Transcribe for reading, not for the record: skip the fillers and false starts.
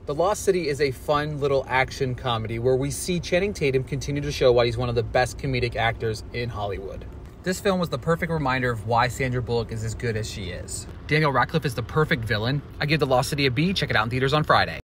The Lost City is a fun little action comedy where we see Channing Tatum continue to show why he's one of the best comedic actors in Hollywood. This film was the perfect reminder of why Sandra Bullock is as good as she is. Daniel Radcliffe is the perfect villain. I give The Lost City a B. Check it out in theaters on Friday.